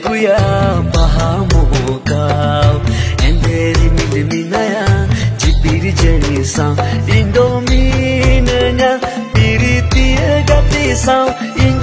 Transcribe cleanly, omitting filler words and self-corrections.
kuya pahamo kau enderi milminaya jipir jeni sang indomine nya piriti gati sang